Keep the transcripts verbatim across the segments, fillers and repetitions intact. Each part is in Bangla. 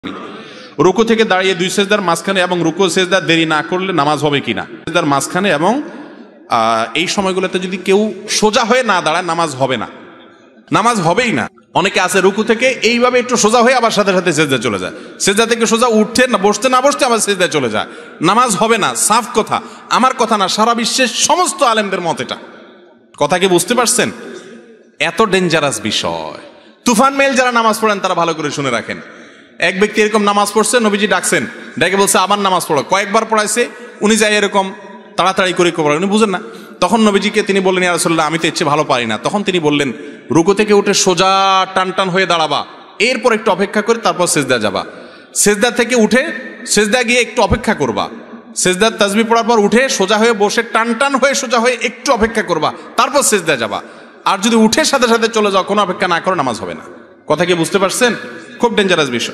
রুকু থেকে দাঁড়িয়ে দুই সেজদার মাঝখানে এবং রুকু সেজদা দেরি না করলে নামাজ হবে কিনা? সেজদার মাঝখানে এবং এই সময়গুলোতে যদি কেউ সোজা হয়ে না দাঁড়ায় নামাজ হবে না, নামাজ হবেই না। অনেকে আছে রুকু থেকে এইভাবে একটু সোজা হয়ে আবার সাথে সাথে সেজদা চলে যায়, সেজদা থেকে সোজা উঠতে না বসতে না বসতে আবার সেজদায় চলে যায়, নামাজ হবে না। সাফ কথা, আমার কথা না, সারা বিশ্বের সমস্ত আলেমদের মত এটা। কথা কি বুঝতে পারছেন? এত ডেঞ্জারাস বিষয়। তুফান মেল যারা নামাজ পড়েন তারা ভালো করে শুনে রাখেন। এক ব্যক্তি এরকম নামাজ পড়ছে, নবীজি ডাকছেন, ডেকে বলছে আবার নামাজ পড়ো। কয়েকবার পড়াইছে, উনি যাই এরকম তাড়াতাড়ি করে কবর, উনি বুঝেন না। তখন নবীজিকে তিনি বললেন, ইয়া রাসূলুল্লাহ, আমি তো এর চেয়ে ভালো পারি না। তখন তিনি বললেন, রুকু থেকে উঠে সোজা টান টান হয়ে দাঁড়াবা, এরপর একটু অপেক্ষা করে তারপর সেজদা যাবা। সেজদা থেকে উঠে সেজদা গিয়ে একটু অপেক্ষা করবা, সেজদার তাসবিহ পড়ার পর উঠে সোজা হয়ে বসে টান টান হয়ে সোজা হয়ে একটু অপেক্ষা করবা, তারপর সেজদা যাবা। আর যদি উঠে সাথে সাথে চলে যাও, কোনো অপেক্ষা না করে, নামাজ হবে না। কথা কি বুঝতে পারছেন? খুব ডেঞ্জারাস বিষয়।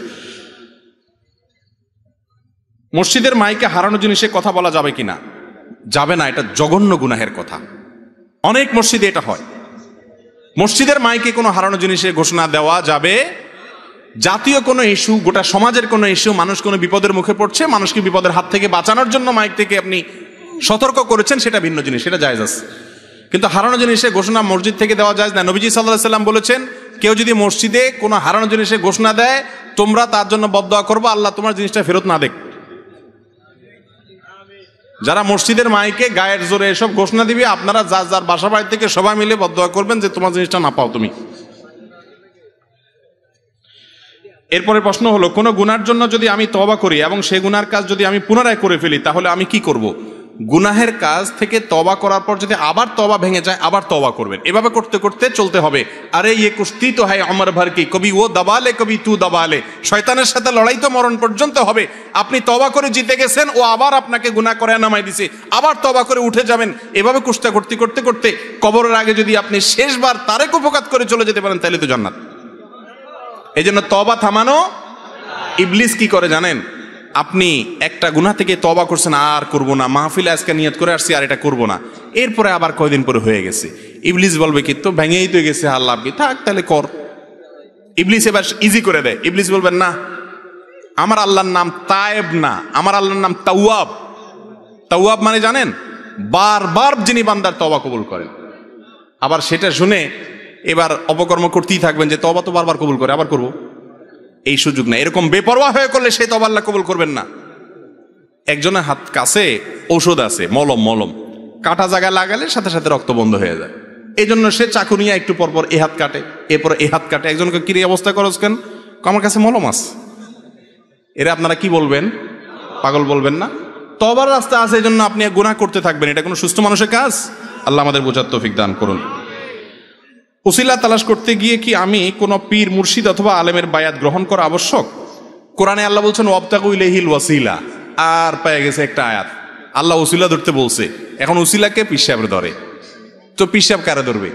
মসজিদের মাইকে হারানো জিনিসে কথা বলা যাবে কিনা? যাবে না, এটা জঘন্য গুনাহের কথা। অনেক মসজিদে এটা হয়। মসজিদের মাইকে কোনো হারানো জিনিসের ঘোষণা দেওয়া যাবে। জাতীয় কোনো ইস্যু, গোটা সমাজের কোনো ইস্যু, মানুষ কোনো বিপদের মুখে পড়ছে, মানুষকে বিপদের হাত থেকে বাঁচানোর জন্য মাইক থেকে আপনি সতর্ক করেছেন, সেটা ভিন্ন জিনিস, সেটা জায়েজ আছে। কিন্তু হারানো জিনিসের ঘোষণা মসজিদ থেকে দেওয়া যায় না। নবীজি সাল্লাল্লাহু আলাইহি সাল্লাম বলেছেন, কেউ যদি মসজিদে কোনো হারানো জিনিসের ঘোষণা দেয়, তোমরা তার জন্য বদদোয়া করবে, আল্লাহ তোমার জিনিসটা ফেরত না দেখ। যারা মসজিদের মাইকে গায়ের জোরে এসব ঘোষণা দিবে, আপনারা যার যার বাসা বাড়ি থেকে সবাই মিলে বদদোয়া করবেন যে তোমার জিনিসটা না পাও তুমি। এরপরে প্রশ্ন হলো, কোনো গুনার জন্য যদি আমি তওবা করি এবং সেই গুনার কাজ যদি আমি পুনরায় করে ফেলি, তাহলে আমি কি করব? গুনাহের কাজ থেকে তওবা করার পর যদি আবার তওবা ভেঙে যায়, আবার তওবা করবেন। এভাবে করতে করতে চলতে হবে। আরে ইয়ে কুস্তি তো হয় অমর ভর কি, কবি ও দাবালে কবি তু দাবালে। শয়তানের সাথে লড়াই তো মরণ পর্যন্ত হবে। আপনি তওবা করে জিতে গেছেন, ও আবার আপনাকে গুনাহ করে নামাই দিছে, আবার তওবা করে উঠে যাবেন। এভাবে কুস্তা করতে করতে করতে কবরের আগে যদি আপনি শেষবার তারেক উপকাত করে চলে যেতে পারেন, তাহলে তো জান্নাত। এই জন্য তওবা থামানো। ইবলিস কি করে জানেন? আপনি একটা গুনাহ থেকে তওবা করছেন, আর করব না, মাহফিলে আজকে নিয়ত করে আসছি আর এটা করব না, এরপরে আবার কয়দিন পরে হয়ে গেছে। ইবলিস বলবে কি, তো ভেঙেই তো গেছে, আল্লাহ কি থাক তাহলে কর। ইবলিস এবার ইজি করে দেয়। ইবলিস বলবেন, না, আমার আল্লাহর নাম তায়েব না, আমার আল্লাহর নাম তাওয়াব। তাওয়াব মানে জানেন? বারবার যিনি বান্দার তওবা কবুল করেন। আবার সেটা শুনে এবার অপকর্ম করতেই থাকবেন যে তওবা তো বারবার কবুল করে, আবার করব। এই সুযোগ না। এরকম বেপরোয়া হয়ে করলে সে তওবা আল্লাহ কবুল করবেন না। একজনের হাত কাছে ঔষধ আছে, মলম মলম কাটা জায়গায় লাগালে সাথে সাথে রক্ত বন্ধ হয়ে যায়। এই জন্য সে চাকু নিয়ে একটু পরপর এ হাত কাটে, এরপর এ হাত কাটে। একজনকে কি অবস্থা করছ কেন? আমার কাছে মলম আছে। এরা আপনারা কি বলবেন? পাগল বলবেন না? তওবার রাস্তা আছে, এই জন্য আপনি গুনাহ করতে থাকবেন। এটা কোনো সুস্থ মানুষের কাজ? আল্লাহ আমাদের বোঝার তৌফিক দান করুন। ওসিলা তালাশ করতে গিয়ে কি আমি কোন পীর, মুর্শিদ অথবা আলেমের বায়াত গ্রহণ করা আবশ্যক? কোরআনে আল্লাহ বলছেন, ওয়াবতাগু ইলাইহিল ওয়াসিলা। আর পেয়ে গেছে একটা আয়াত, আল্লাহ ওসিলা ধরতে বলছে। এখন ওসিলাকে পীর সাহেব ধরে, তো পীর সাহেব কারে ধরবে?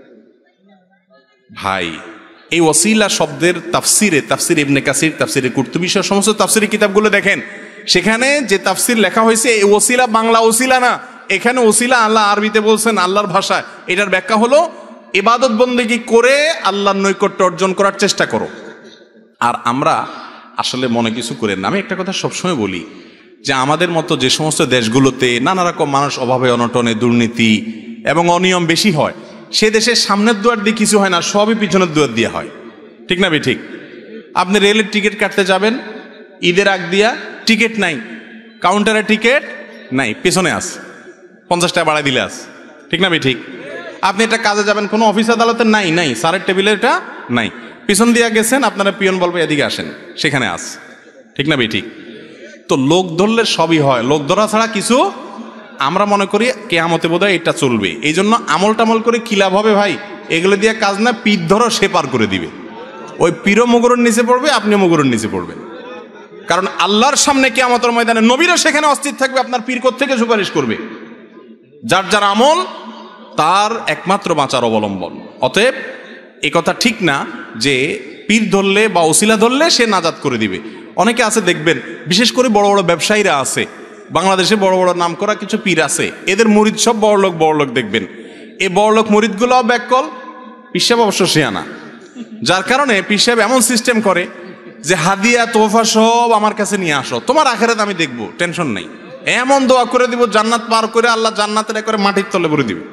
ভাই, এই ওসিলা শব্দের তাফসিরে, তাফসির ইবনে কাসির, তাফসিরে কুরতুবী সহ সমস্ত তাফসিরি কিতাবগুলো দেখেন, সেখানে যে তাফসির লেখা হয়েছে, এই ওসিলা বাংলা ওসিলা না। এখানে ওসিলা আল্লাহ আরবিতে বলছেন, আল্লাহর ভাষায়। এটার ব্যাখ্যা হলো, ইবাদত বন্দেগী করে আল্লাহর নৈকট্য অর্জন করার চেষ্টা করো। আর আমরা আসলে মনে কিছু করেন না। আমি একটা কথা সবসময় বলি যে আমাদের মতো যে সমস্ত দেশগুলোতে নানা রকম মানুষ অভাবে অনটনে, দুর্নীতি এবং অনিয়ম বেশি হয়, সে দেশের সামনের দুয়ার দিয়ে কিছু হয় না, সবই পিছনের দুয়ার দিয়ে হয়। ঠিক না বে ঠিক? আপনি রেলের টিকিট কাটতে যাবেন, ঈদের আগ দিয়া টিকিট নাই, কাউন্টারে টিকিট নাই, পেছনে আস, পঞ্চাশ টাকা বাড়াই দিলে আস। ঠিক না বে ঠিক? আপনি এটা কাজে যাবেন, কোনো অফিস আদালতে নাই, নাই স্যারের টেবিলে এটা নাই, পিছন দিয়ে গেছেন, আপনারা পিয়ন বলবে এদিকে আসেন, সেখানে আস। ঠিক না ভাই ঠিক? তো লোক ধরলে সবই হয়, লোক ধরা ছাড়া কিছু। আমরা মনে করি কিয়ামতে বোধহয় এটা চলবে, এই জন্য আমল টামল করে কি লাভ হবে ভাই? এগুলো দিয়ে কাজ না, পীর ধরো সে পার করে দিবে। ওই পীরও মুগুরের নিচে পড়বে, আপনিও মুগুরের নিচে পড়বেন। কারণ আল্লাহর সামনে কিয়ামতের ময়দানে নবীরা সেখানে অস্থির থাকবে, আপনার পীর কোত্থেকে সুপারিশ করবে? যার যার আমল তার একমাত্র বাঁচার অবলম্বন। অতএব এ কথা ঠিক না যে পীর ধরলে বা ওসিলা ধরলে সে নাজাত করে দিবে। অনেকে আছে দেখবেন, বিশেষ করে বড় বড় ব্যবসায়ীরা আছে, বাংলাদেশে বড় বড় নাম করা কিছু পীর আছে, এদের মুরিদ সব বড় লোক বড় লোক দেখবেন। এই বড় লোক মুরিদগুলোও ব্যাককল, পীর সাহেব অবশ্য শিয়ানা। যার কারণে পীর সাহেব এমন সিস্টেম করে, যে হাদিয়া তোফা সব আমার কাছে নিয়ে আসো, তোমার আখেরাত আমি দেখবো, টেনশন নেই। এমন দোয়া করে দিব জান্নাত পার করে আল্লাহ জান্নাতের একবারে মাটির তলে ভরে দিবে।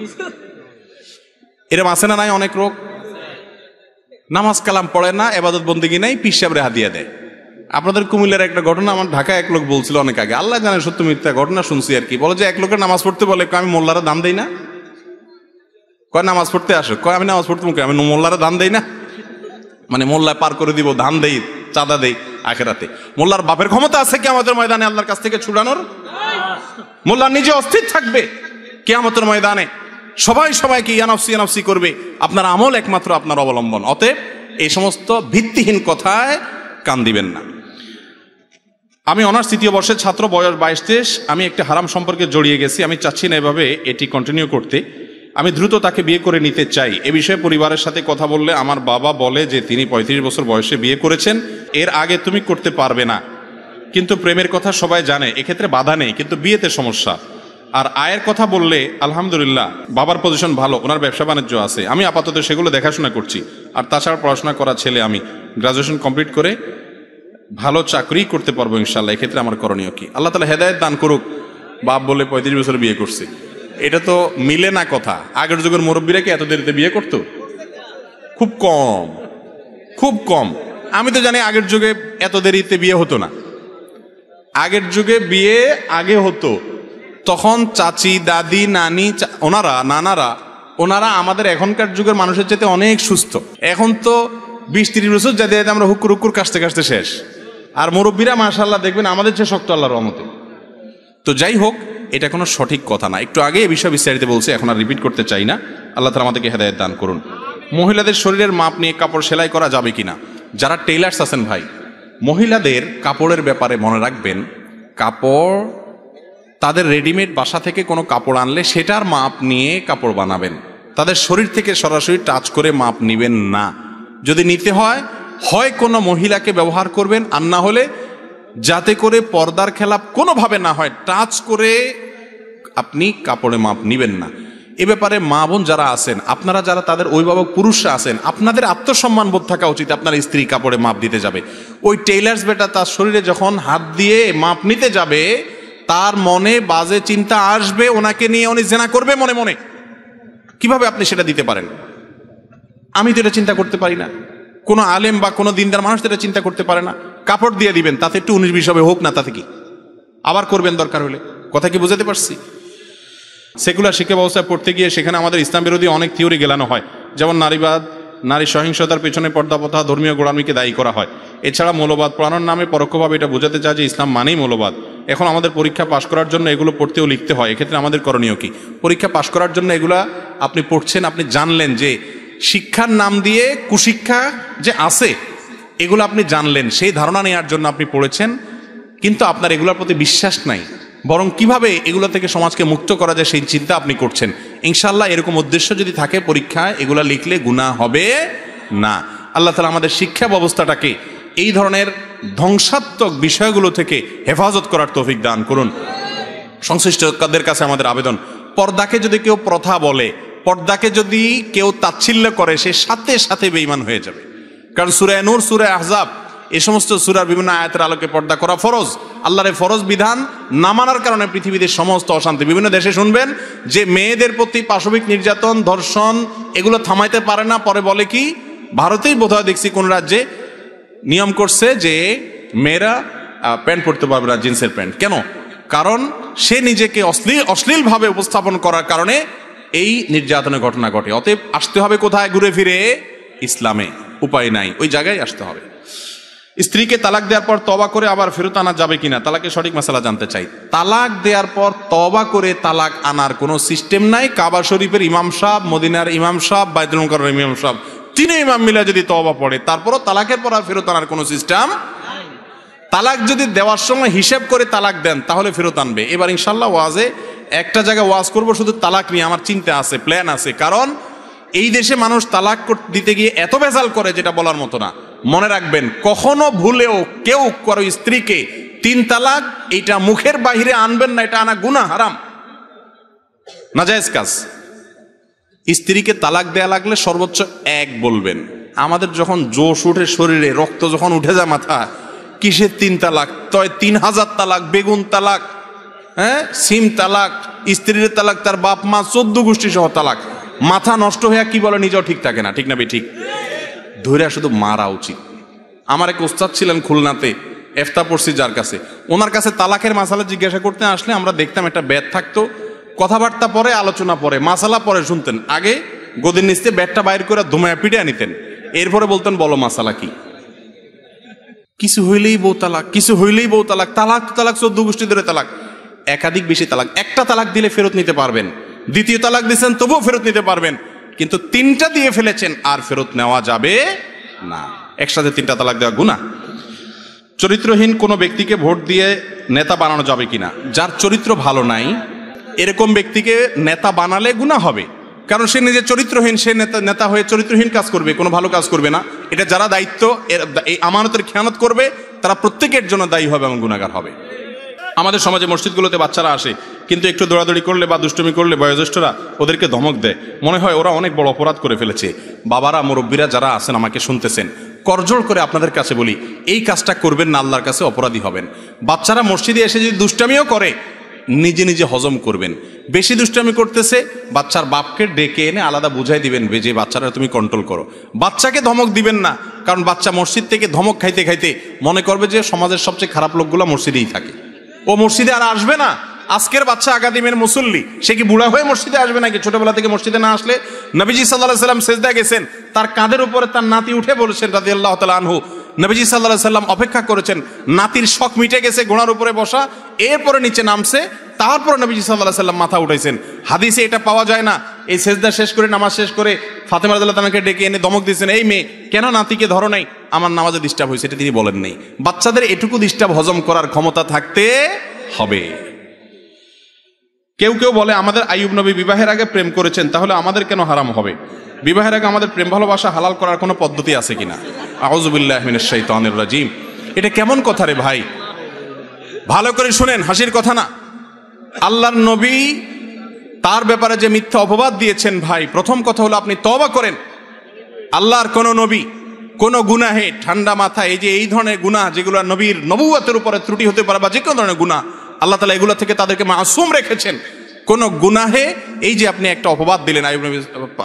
এরকম আছে না নাই অনেক লোক? নামাজ কালাম পড়ে না, এবাদত বন্দেগী নাই, পীর সাহেবরে হাদিয়া দেয়। আপনাদের কুমিল্লার একটা ঘটনা, আমার ঢাকায় এক লোক বলছিল অনেক আগে, আল্লাহ জানে সত্য মিথ্যা ঘটনা শুনছি আর কি। বলে যে এক লোকের নামাজ পড়তে বলে, আমি মোল্লারা দান দেই না। কয় নামাজ পড়তে আসো? কয় আমি নামাজ পড়তে মুখে, আমি মোল্লারা দান দেই না। মানে মোল্লায় পার করে দিব, ধান দেই, চাঁদা দেই আখেরাতে। মোল্লার বাপের ক্ষমতা আছে কিয়ামতের ময়দানে আল্লাহর কাছ থেকে ছুড়ানোর? মোল্লা নিজে অস্থির থাকবে কিয়ামতের ময়দানে, সবাই সবাইকে ইয়ানফসি ইয়ানফসি করবে, আপনার আমল একমাত্র আপনার অবলম্বন। অতএব এই সমস্ত ভিত্তিহীন কথায় কান দিবেন না। আমি অনার্স তৃতীয় বর্ষের ছাত্র, বয়স বাইশ তেইশ। আমি একটা হারাম সম্পর্কে জড়িয়ে গেছি, আমি চাচ্ছি না এভাবে এটি কন্টিনিউ করতে। আমি দ্রুত তাকে বিয়ে করে নিতে চাই। এ বিষয়ে পরিবারের সাথে কথা বললে আমার বাবা বলে যে তিনি পঁয়ত্রিশ বছর বয়সে বিয়ে করেছেন, এর আগে তুমি করতে পারবে না। কিন্তু প্রেমের কথা সবাই জানে, এক্ষেত্রে বাধা নেই, কিন্তু বিয়েতে সমস্যা। আর আয়ের কথা বললে আলহামদুলিল্লাহ বাবার পজিশন ভালো, ওনার ব্যবসা বাণিজ্য আছে, আমি আপাতত সেগুলো দেখাশোনা করছি। আর তাছাড়া পড়াশোনা করা ছেলে, আমি গ্রাজুয়েশন কমপ্লিট করে ভালো চাকরি করতে পারবো ইনশাল্লাহ। এক্ষেত্রে আমার করণীয় কি? আল্লাহ তাআলা হেদায়েত দান করুক। বাপ বলে পঁয়ত্রিশ বছর বিয়ে করছে, এটা তো মিলে না কথা। আগের যুগের মুরব্বীরা কি এত দেরিতে বিয়ে করতো? খুব কম, খুব কম। আমি তো জানি আগের যুগে এত দেরিতে বিয়ে হতো না। আগের যুগে বিয়ে আগে হতো, তখন চাচি, দাদি, নানি, ওনারা নানারা ওনারা আমাদের এখনকার যুগের মানুষের চাইতে অনেক সুস্থ। এখন তো বিশ তিরিশ বছর যাতে আমরা হুকুর হুকুর কাশতে কাশতে শেষ। আর মুরব্বীরা মাশাআল্লাহ দেখবেন আমাদের চেয়ে শক্ত আল্লাহর রহমতে। তো যাই হোক, এটা কোনো সঠিক কথা না। একটু আগে এই বিষয়ে বিস্তারিত বলছে, এখন আর রিপিট করতে চাই না। আল্লাহ তাআলা আমাদেরকে হেদায়েত দান করুন। মহিলাদের শরীরের মাপ নিয়ে কাপড় সেলাই করা যাবে কিনা? যারা টেইলার্স আছেন ভাই, মহিলাদের কাপড়ের ব্যাপারে মনে রাখবেন, কাপড় তাদের রেডিমেড বাসা থেকে কোনো কাপড় আনলে সেটার মাপ নিয়ে কাপড় বানাবেন। তাদের শরীর থেকে সরাসরি টাচ করে মাপ নেবেন না। যদি নিতে হয়, হয় কোনো মহিলাকে ব্যবহার করবেন, আর না হলে যাতে করে পর্দার খেলাপ কোনোভাবে না হয়, টাচ করে আপনি কাপড়ে মাপ নিবেন না। এ ব্যাপারে মা বোন যারা আছেন, আপনারা যারা তাদের অভিভাবক পুরুষরা আছেন, আপনাদের আত্মসম্মান বোধ থাকা উচিত। আপনার স্ত্রী কাপড়ে মাপ দিতে যাবে, ওই টেইলার্স বেটা তার শরীরে যখন হাত দিয়ে মাপ নিতে যাবে, তার মনে বাজে চিন্তা আসবে, ওনাকে নিয়ে উনি জেনা করবে মনে মনে। কিভাবে আপনি সেটা দিতে পারেন? আমি তো এটা চিন্তা করতে পারি না, কোনো আলেম বা কোনো দিনদার মানুষ এটা চিন্তা করতে পারে না। কাপড় দিয়ে দিবেন, তাতে একটু উনিশ বিশ হবে, হোক না, তাতে কি আবার করবেন দরকার হলে। কথা কি বুঝাতে পারছি? সেকুলার শিক্ষা ব্যবস্থায় পড়তে গিয়ে সেখানে আমাদের ইসলাম বিরোধী অনেক থিওরি গেলানো হয়, যেমন নারীবাদ, নারী সহিংসতার পেছনে পর্দা প্রথা, ধর্মীয় গোড়ামিকে দায়ী করা হয়। এছাড়া মৌলবাদ পড়ানোর নামে পরোক্ষভাবে এটা বোঝাতে চায় যে ইসলাম মানেই মৌলবাদ। এখন আমাদের পরীক্ষা পাশ করার জন্য এগুলো পড়তেও লিখতে হয়, এক্ষেত্রে আমাদের করণীয় কি? পরীক্ষা পাশ করার জন্য এগুলা আপনি পড়ছেন, আপনি জানলেন যে শিক্ষার নাম দিয়ে কুশিক্ষা যে আছে, এগুলো আপনি জানলেন, সেই ধারণা নেওয়ার জন্য আপনি পড়েছেন, কিন্তু আপনার এগুলোর প্রতি বিশ্বাস নাই, বরং কিভাবে এগুলো থেকে সমাজকে মুক্ত করা যায় সেই চিন্তা আপনি করছেন। ইনশাআল্লাহ এরকম উদ্দেশ্য যদি থাকে, পরীক্ষায় এগুলা লিখলে গুনাহ হবে না। আল্লাহ তাআলা আমাদের শিক্ষা ব্যবস্থাটাকে এই ধরনের ধ্বংসাত্মক বিষয়গুলো থেকে হেফাজত করার তৌফিক দান করুন। সংশ্লিষ্টদের কাছে আমাদের আবেদন, পর্দাকে যদি কেউ প্রথা বলে, পর্দাকে যদি কেউ তাচ্ছিল্য করে, সে সাথে সাথে বেঈমান হয়ে যাবে। কারণ সূরা নূর, সূরা আহজাব, এই সমস্ত সূরার বিভিন্ন আয়াতের আলোকে পর্দা করা ফরজ। আল্লাহর এই ফরজ বিধান না মানার কারণে পৃথিবীতে সমস্ত অশান্তি। বিভিন্ন দেশে শুনবেন যে মেয়েদের প্রতি পাশবিক নির্যাতন, ধর্ষণ এগুলো থামাইতে পারে না, পরে বলে কি, ভারতেই বোধহয় দেখছি কোন রাজ্যে নিয়ম করছে যে মেয়েরা প্যান্ট পরতে পারবে না, জিন্সের প্যান্ট। কেন? কারণ সে নিজেকে অশ্লীল অশ্লীলভাবে উপস্থাপন করার কারণে এই নির্যাতনের ঘটনা ঘটে। অতএব আসতে হবে কোথায়? ঘুরে ফিরে ইসলামে। উপায় নাই, ওই জায়গায় আসতে হবে। স্ত্রীকে তালাক দেওয়ার পর তওবা করে আবার ফেরত আনা যাবে কিনা, তালাকের সঠিক মাসালা জানতে চাই। তালাক দেওয়ার পর তওবা করে তালাক আনার কোনো সিস্টেম নাই। কাবা শরীফের ইমাম সাহেব, মদিনার ইমাম সাহেব, বাইতুল মুকাররমের ইমাম সাহেব, তিন ইমাম মিলে যদি তওবা পড়ে, তারপরও তালাকের পর আর ফেরত আনার কোনো সিস্টেম। তালাক যদি দেওয়ার সময় হিসেব করে তালাক দেন, তাহলে ফেরত আনবে। এবার ইনশাল্লাহ ওয়াজে একটা জায়গায় ওয়াজ করবো শুধু তালাক নিয়ে, আমার চিন্তা আছে, প্ল্যান আছে। কারণ এই দেশে মানুষ তালাক দিতে গিয়ে এত ভেজাল করে যেটা বলার মতো না। মনে রাখবেন, কখনো ভুলেও কেউ কারো স্ত্রীকে তিন তালাক এইটা মুখের বাহিরে আনবেন না, এটা আনা গুনাহ, হারাম, নাজায়েজ কাজ। স্ত্রীকে তালাক দেয়া লাগলে সর্বোচ্চ এক বলবেন, আমাদের যখন জোশ উঠে শরীরে, রক্ত যখন উঠে যায় মাথা, কিসের তিন তালাক, তয় তিন হাজার তালাক, বেগুন তালাক, হ্যাঁ সিম তালাক, স্ত্রীর তালাক, তার বাপ মা চোদ্দ গোষ্ঠী সহ তালাক। মাথা নষ্ট হয়ে কি বলে নিজেও ঠিক থাকে না, ঠিক না বে ঠিক? ধরে শুধু মারা উচিত। আমার এক ওস্তাদ ছিলেন খুলনাতে, এফতা পড়ছি যার কাছে, ওনার কাছে তালাকের মাসালা জিজ্ঞাসা করতে আসলে আমরা দেখতাম একটা ব্যাট থাকতো, কথাবার্তা পরে, আলোচনা পরে, মাসালা পরে শুনতেন, আগে গদির নিচে ব্যাটটা বাইর করে ধুমায়া পিটে নিতেন, এরপরে বলতেন বলো মাসালা কি। কিছু হইলেই বউ তালাক, কিছু হইলেই বউ তালাক, তালাক তালাক, চোদ্দ গোষ্ঠী ধরে তালাক, একাধিক বেশি তালাক। একটা তালাক দিলে ফেরত নিতে পারবেন, দ্বিতীয় তালাক দিচ্ছেন তবুও ফেরত নিতে পারবেন, কিন্তু তিনটা দিয়ে ফেলেছেন আর ফেরত নেওয়া যাবে না। একসাথে তিনটা তালাক দেওয়া গুনাহ। চরিত্রহীন কোনো ব্যক্তিকে ভোট দিয়ে নেতা বানানো যাবে কিনা? যার চরিত্র ভালো নাই এরকম ব্যক্তিকে নেতা বানালে গুনাহ হবে, কারণ সে নিজের চরিত্রহীন, সে নেতা নেতা হয়ে চরিত্রহীন কাজ করবে, কোনো ভালো কাজ করবে না। এটা যারা দায়িত্ব এই আমানতের খেয়ানত করবে তারা প্রত্যেকের জন্য দায়ী হবে এবং গুনাহগার হবে। আমাদের সমাজে মসজিদগুলোতে বাচ্চারা আসে, কিন্তু একটু দৌড়াদৌড়ি করলে বা দুষ্টুমি করলে বয়োজ্যেষ্ঠরা ওদেরকে ধমক দেয়, মনে হয় ওরা অনেক বড় অপরাধ করে ফেলেছে। বাবারা, মুরব্বীরা যারা আছেন আমাকে শুনতেছেন, করজোড় করে আপনাদের কাছে বলি, এই কাজটা করবেন না, আল্লাহর কাছে অপরাধী হবেন। বাচ্চারা মসজিদে এসে যদি দুষ্টামিও করে নিজে নিজে হজম করবেন। বেশি দুষ্টামি করতেছে, বাচ্চার বাপকে ডেকে এনে আলাদা বুঝাই দিবেন যে বাচ্চারা তুমি কন্ট্রোল করো। বাচ্চাকে ধমক দিবেন না, কারণ বাচ্চা মসজিদ থেকে ধমক খাইতে খাইতে মনে করবে যে সমাজের সবচেয়ে খারাপ লোকগুলো মসজিদেই থাকে, ও মসজিদে আর আসবে না। আজকের বাচ্চা আগাদিমের মুসল্লি, সে কি বুড়া হয়ে মসজিদে আসবে নাকি? ছোটবেলা থেকে মসজিদে না আসলে, নবীজি সাল্লাল্লাহু আলাইহি সাল্লাম সেজদায় গেছেন, তার কাঁধের উপরে তার নাতি উঠে বলেছেন রাদিয়াল্লাহু তাআলা আনহু, নবীজি সাল্লাল্লাহু আলাইহি সাল্লাম অপেক্ষা করেছেন, নাতির শখ মিটে গেছে, ঘোড়ার উপরে বসা, এরপরে নিচে নামছে, তারপর নবীজি সাল্লাল্লাহু আলাইহি সাল্লাম মাথা উঠাইছেন। হাদিসে এটা পাওয়া যায় না। এই সেজদা শেষ করে, নামাজ শেষ করে ফাতেমা রাদিয়াল্লাহু তাআলাকে ডেকে এনে ধমক দিয়েছেন, এই মেয়ে কেন নাতিকে ধরো নাই, আমার নামাজে ডিস্টার্ব হয়েছে, এটা তিনি বলেন নাই। বাচ্চাদের এটুকু ডিস্টার্ব হজম করার ক্ষমতা থাকতে হবে। কেউ কেউ বলে আমাদের আইয়ুব নবী বিবাহের আগে প্রেম করেছেন, তাহলে আমাদের কেন হারাম হবে? বিবাহের আগে আমাদের প্রেম ভালোবাসা হালাল করার কোনো পদ্ধতি আছে কিনা? আউযু বিল্লাহি মিনাশ শাইতানির রাজিম। এটা কেমন কথা রে ভাই? ভালো করে শুনেন, হাসির কথা না। আল্লাহর নবী তার ব্যাপারে যে মিথ্যা অপবাদ দিয়েছেন ভাই, প্রথম কথা হলো আপনি তওবা করেন। আল্লাহর কোন নবী কোন গুনাহে ঠান্ডা মাথা, এই যে এই ধরনের গুনাহ যেগুলো নবীর নবুয়তের উপরে ত্রুটি হতে পারে বা যে কোনো ধরনের গুনাহ, আল্লাহ তাআলা এগুলো থেকে তাদেরকে মাসুম রেখেছেন। কোন গুনাহে এই যে আপনি একটা অপবাদ দিলেন আইয়ুব নবীর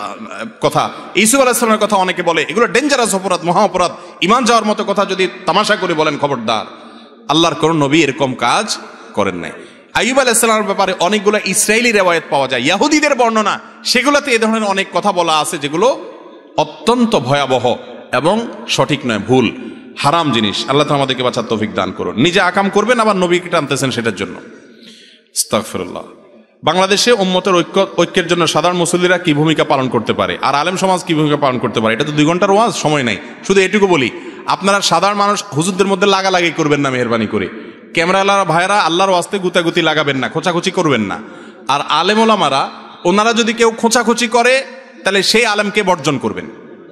কথা, ইউসুফ আলাইহিস সালামের কথা অনেকে বলে, এগুলো ডেঞ্জারাস অপরাধ, মহা অপরাধ, ঈমান যাওয়ার মতো কথা যদি তামাশা করে বলেন খবরদার। আল্লাহর কোন নবী এরকম কাজ করেন নাই। আইয়ুব আলাইহিস সালামের ব্যাপারে অনেকগুলো ইসরায়েলি রিওয়ায়াত পাওয়া যায়, ইহুদিদের বর্ণনা, সেগুলোতে এই ধরনের অনেক কথা বলা আছে যেগুলো অত্যন্ত ভয়াবহ এবং সঠিক নয়, ভুল, হারাম জিনিস। আল্লাহ তাআলা আমাদেরকে বাঁচার তৌফিক দান করুন। নিজে আকাম করবেন, আবার নবীকে টানতেছেন সেটার জন্য। আস্তাগফিরুল্লাহ। বাংলাদেশে উম্মতের ঐক্য ঐক্যের জন্য সাধারণ মুসল্লিরা কি ভূমিকা পালন করতে পারে, আর আলেম সমাজ কি ভূমিকা পালন করতে পারে? এটা তো দুই ঘন্টার ওয়াজ, সময় নাই। শুধু এটুকু বলি, আপনারা সাধারণ মানুষ হুজুরদের মধ্যে লাগালাগি করবেন না, মেহরবানি করে। ক্যামেরাওয়ালা ভাইরা আল্লাহর ওয়াস্তে গুতাগুতি লাগাবেন না, খোঁচাখুচি করবেন না। আর আলেম ওলামারা, ওনারা যদি কেউ খোঁচাখুচি করে তাহলে সেই আলেমকে বর্জন করবেন।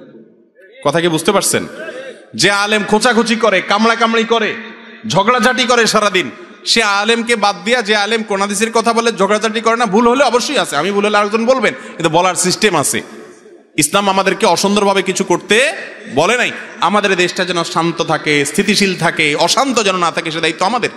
কথা কি বুঝতে পারছেন? যে আলেম খোঁচাখুচি করে, কামড়া কামড়ি করে, ঝগড়াঝাটি করে সারাদিন, সে আলেমকে বাদ দিয়া যে আলেম কোন হাদিসের কথা বলে, ঝগড়াঝাটি করে না, ভুল হলে অবশ্যই আছে, আমি ভুল হলে আরেকজন বলবেন, কিন্তু বলার সিস্টেম আছে। ইসলাম আমাদেরকে অসুন্দরভাবে কিছু করতে বলে নাই। আমাদের দেশটা যেন শান্ত থাকে, স্থিতিশীল থাকে, অশান্ত যেন না থাকে, সে দায়িত্ব আমাদের।